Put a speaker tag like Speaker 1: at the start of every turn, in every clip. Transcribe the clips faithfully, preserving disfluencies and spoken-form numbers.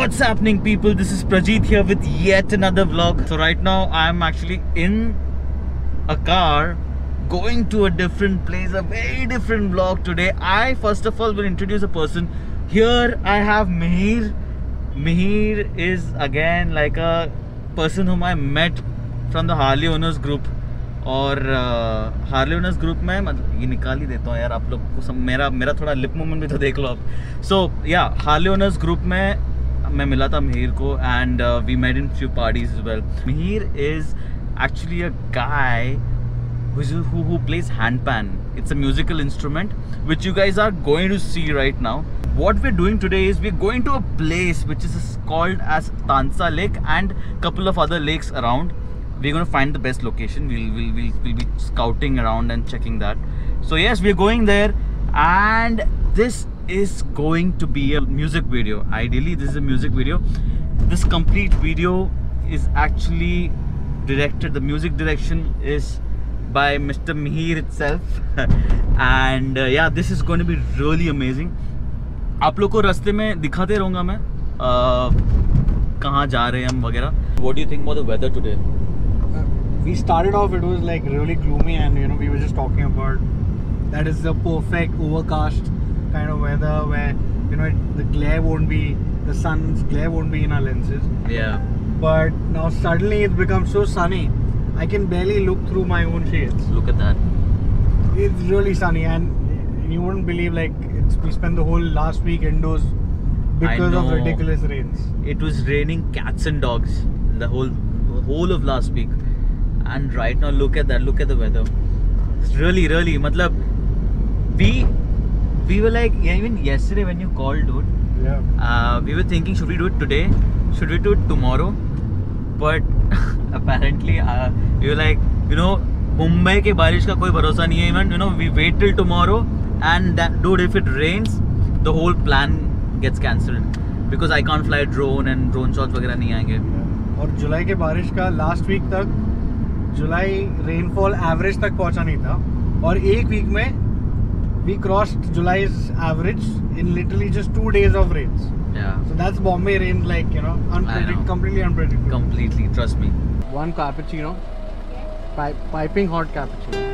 Speaker 1: What's happening, people? This is Prajeet here with yet another vlog. So right now I'm actually in a car going to a different place, a very different vlog today. I first of all will introduce a person. Here I have Mihir. Mihir is again like a person whom I met from the Harley Owners group. और Harley owners group में मतलब ये निकाल ही देता हूँ यार आप लोग को सब, मेरा मेरा थोड़ा लिप मूवमेंट भी तो देख लो आप. सो या हार्ले ओनर्स ग्रुप में मैं मिला था मिहिर को and we met in few parties as well. Mihir is actually a guy who who plays handpan. It's a musical instrument which you guys are going to see right now. What we're doing today is we're going to a place which is called as Tansa Lake and couple of other lakes around. We're going to find the best location. We'll, we'll, we'll, we'll be scouting around and checking that. So yes, we're going there and this is going to be a music video. Ideally, this is a music video. This complete video is actually directed, the music direction is by Mister Mihir itself. And uh, yeah, this is going to be really amazing. आप लोग को रास्ते में दिखाते रहूँगा मैं uh, कहाँ जा रहे हैं हम वगैरह. What do you think about the weather today?
Speaker 2: We started off, it was like really gloomy, and you know we were just talking about that is the perfect overcast kind of weather where you know it, the glare won't be, the sun's glare won't be in our lenses.
Speaker 1: Yeah.
Speaker 2: But now suddenly it's become so sunny, I can barely look through my own shades.
Speaker 1: Look at that.
Speaker 2: It's really sunny, and you wouldn't believe like it's, we spent the whole last week indoors because of ridiculous rains. It
Speaker 1: was raining cats and dogs the whole the whole of last week. And right now, look at that, look at the weather. It's really, really, matlab, we, we were like, yeah, even yesterday when you called, dude,
Speaker 2: yeah.
Speaker 1: uh, we were thinking, should we do it today? Should we do it tomorrow? But apparently, uh, we were like, you know, Mumbai ke barish ka koi bharosa nahi hai, even, you know, we wait till tomorrow and that, dude, if it rains, the whole plan gets cancelled because I can't fly drone and drone shots वगैरह नहीं आएंगे.
Speaker 2: yeah. और जुलाई के बारिश का last week तक जुलाई rainfall average तक पहुंचा नहीं था और एक वीक में we crossed July's average in literally just two days of rains.
Speaker 1: Yeah.
Speaker 2: So that's Bombay rain, like you know, unpredictable, completely unpredictable.
Speaker 1: Completely, trust me.
Speaker 2: One cappuccino, Pi piping hot cappuccino.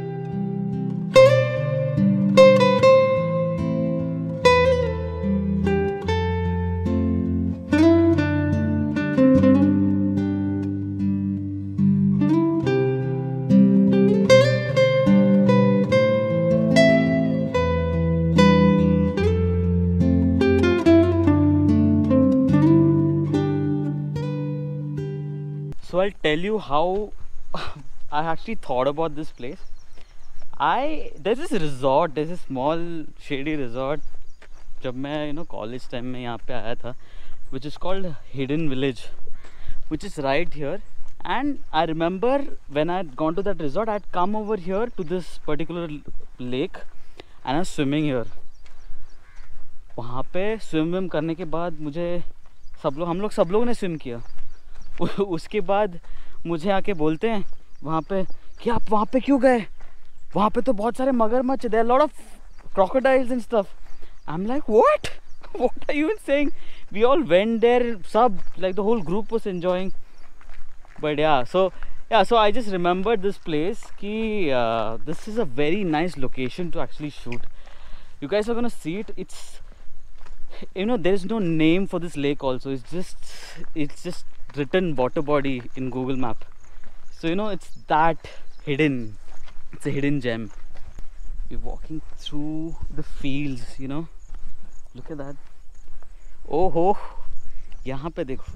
Speaker 1: So I'll tell you how I actually thought about this place. I there's this resort, there's a small shady resort. जब मैं you know college time में यहाँ पे आया था, which is called Hidden Village, which is right here. And I remember when I had gone to that resort, I had come over here to this particular lake and I was swimming here. वहाँ पे swim swim करने के बाद मुझे सब लोग हम लोग सब लोगों ने swim किया. उसके बाद मुझे आके बोलते हैं वहाँ पे कि आप वहाँ पे क्यों गए, वहाँ पे तो बहुत सारे मगरमच्छ, there are lot of crocodiles and stuff. I'm like, what? What are you even saying? We all went there, sub, like the whole group was enjoying. But yeah, so yeah, so I just remembered this place कि uh, this is a very nice location to actually shoot. You guys are gonna see it. It's, you know, there is no name for this lake also. It's just it's just written water body in Google Map. So you know it's that hidden. It's a hidden gem. We're walking through the fields, you know. Look at that. Oh ho! यहाँ पे देखो.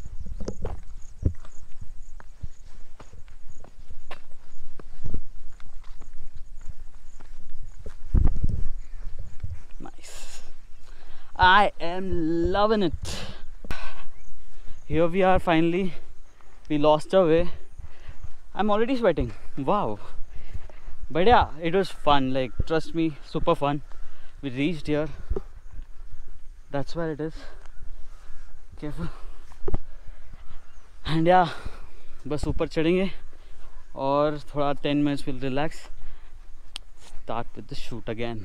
Speaker 1: Nice. I am loving it. Here we are finally. We lost our way. I'm already sweating. Wow. But yeah, it was fun. Like, trust me, super fun. We reached here. That's where it is. Careful. And yeah, बस ऊपर चढ़ेंगे और थोड़ा ten minutes we'll relax. Start with the shoot again.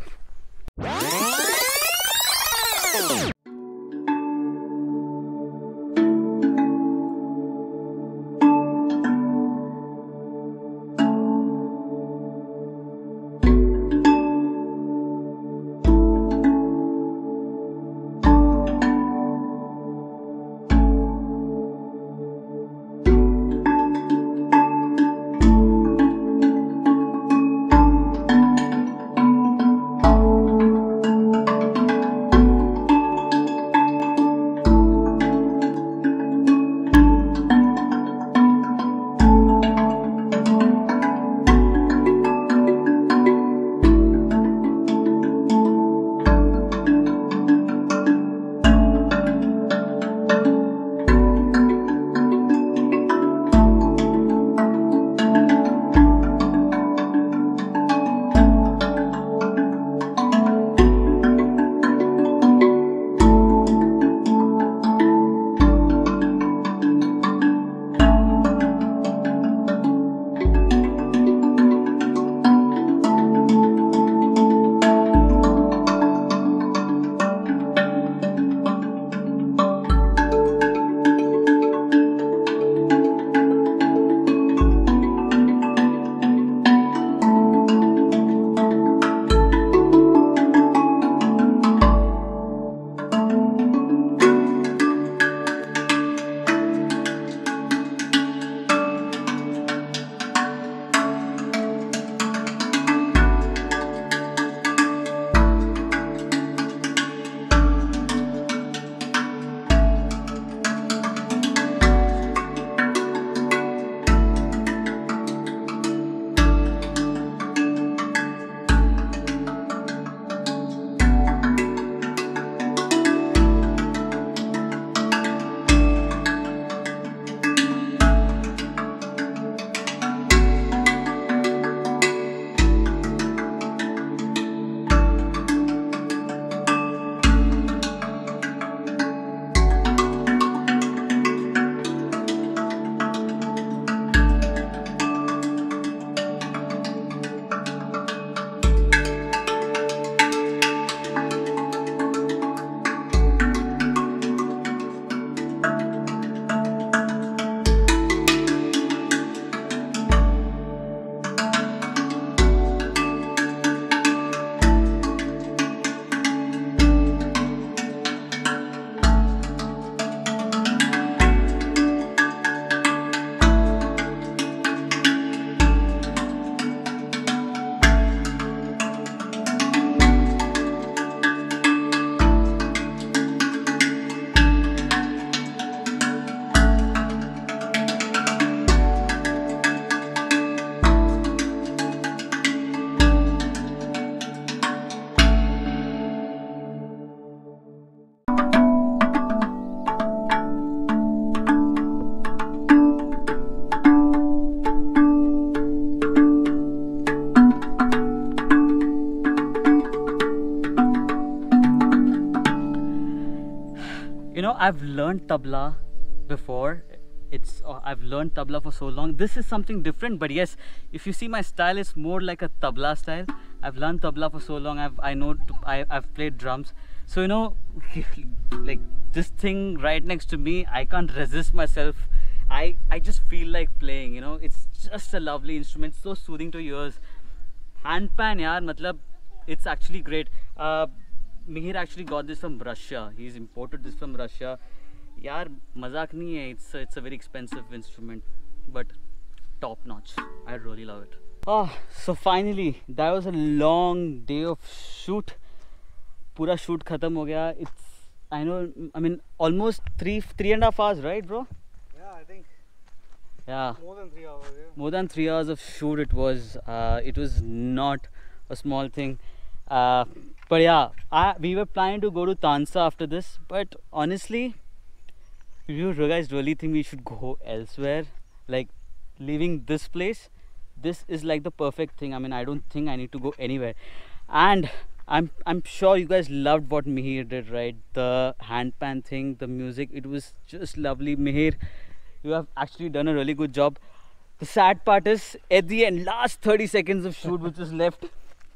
Speaker 3: know, I've learned tabla before. It's uh, I've learned tabla for so long. This is something different, but yes, if you see my style, it's more like a tabla style. I've learned tabla for so long. I've I know to, I I've played drums. So you know, like this thing right next to me, I can't resist myself. I I just feel like playing. You know, it's just a lovely instrument, so soothing to ears. Handpan, yaar, matlab, it's actually great. Uh, Mihir actually got this from Russia. He's imported this from Russia. Yaar, mazak nahi hai. It's a, it's a very expensive instrument, but top notch. I really love it. Oh, so finally, that was a long day of shoot. Pura shoot khatam ho gaya. It's, I know, I mean, almost three, three and a half hours, right, bro?
Speaker 2: Yeah, I think.
Speaker 3: Yeah.
Speaker 2: More than three hours. Yeah.
Speaker 3: More than three hours of shoot. It was. Uh, it was not a small thing. Uh, but yeah, I, we were planning to go to Tansa after this. But honestly, you guys really think we should go elsewhere? Like leaving this place, this is like the perfect thing. I mean, I don't think I need to go anywhere. And I'm I'm sure you guys loved what Mihir did, right? The handpan thing, the music, it was just lovely. Mihir, you have actually done a really good job. The sad part is at the end, last thirty seconds of shoot which was left,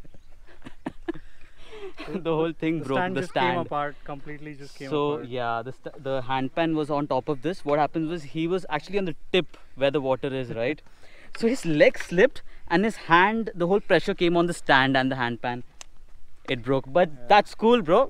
Speaker 3: the whole thing
Speaker 2: The
Speaker 3: broke.
Speaker 2: stand
Speaker 3: The
Speaker 2: just
Speaker 3: stand
Speaker 2: came apart. Completely just came
Speaker 3: so
Speaker 2: apart.
Speaker 3: yeah, the st the handpan was on top of this. What happened was he was actually on the tip where the water is, right? So his leg slipped and his hand, the whole pressure came on the stand and the handpan. It broke, but
Speaker 2: Yeah.
Speaker 3: that's cool, bro.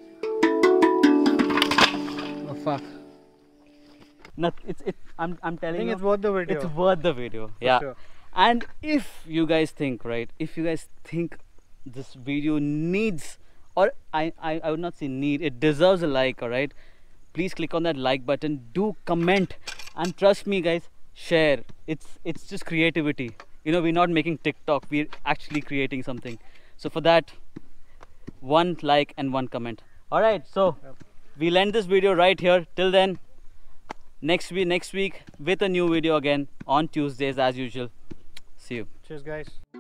Speaker 3: Oh fuck! Not, it's it. I'm I'm
Speaker 2: I
Speaker 3: telling
Speaker 2: think
Speaker 3: you,
Speaker 2: it's worth the video.
Speaker 3: it's worth the video.
Speaker 2: For
Speaker 3: Yeah.
Speaker 2: sure.
Speaker 3: And if you guys think, right, if you guys think this video needs, or I, I, I would not say need, it deserves a like, alright? Please click on that like button, do comment, and trust me guys, share. It's it's just creativity. You know, we're not making TikTok, we're actually creating something. So for that, one like and one comment. Alright, so
Speaker 2: Yep.
Speaker 3: we'll end this video right here. Till then, next week next week with a new video again on Tuesdays as usual. See you.
Speaker 2: Cheers, guys.